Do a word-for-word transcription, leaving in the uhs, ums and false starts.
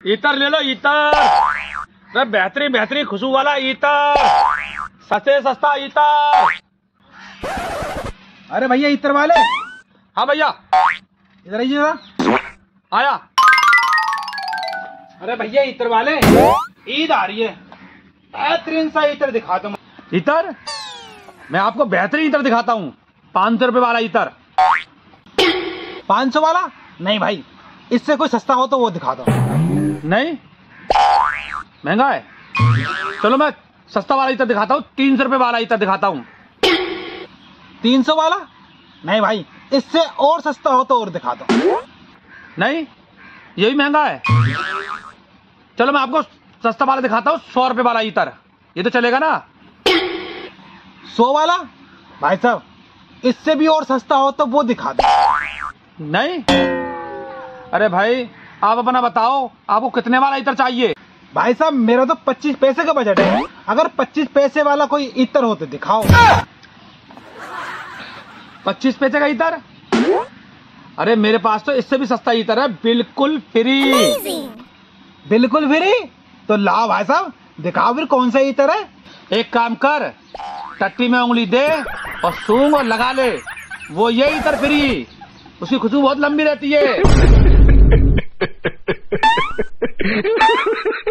इतर ले लो इतर, अरे बेहतरीन बेहतरीन खुशबू वाला इतर, सस्ते सस्ता इतर। अरे भैया इत्र वाले। हाँ भैया इधर आइए जरा। आया। अरे भैया इत्र वाले, ईद आ रही है, बेहतरीन सा इत्र दिखा दो। इतर? मैं आपको बेहतरीन इतर दिखाता हूँ, पाँच सौ रुपए वाला इतर। पाँच सौ वाला? नहीं भाई, इससे कोई सस्ता हो तो वो दिखा दो। नहीं महंगा है, चलो मैं सस्ता वाला इतर दिखाता हूँ, तीन सौ रुपए वाला इतर दिखाता हूँ। तीन सौ वाला? नहीं भाई, इससे और सस्ता हो तो और दिखा दो। नहीं ये भी महंगा है, चलो मैं आपको सस्ता वाला दिखाता हूँ, सौ रुपए वाला इतर, ये तो चलेगा ना? सौ वाला? भाई साहब इससे भी और सस्ता हो तो वो दिखा दो। नहीं? अरे भाई आप अपना बताओ, आपको कितने वाला इतर चाहिए? भाई साहब मेरा तो पच्चीस पैसे का बजट है, अगर पच्चीस पैसे वाला कोई इतर हो तो दिखाओ। पच्चीस पैसे का इतर? अरे मेरे पास तो इससे भी सस्ता इतर है, बिल्कुल फ्री। बिल्कुल फ्री? तो लाओ भाई साहब, दिखाओ फिर कौन सा इतर है। एक काम कर, टट्टी में उंगली दे और सूंघ और लगा ले, वो ये इतर फ्री, उसकी खुशबू बहुत लंबी रहती है।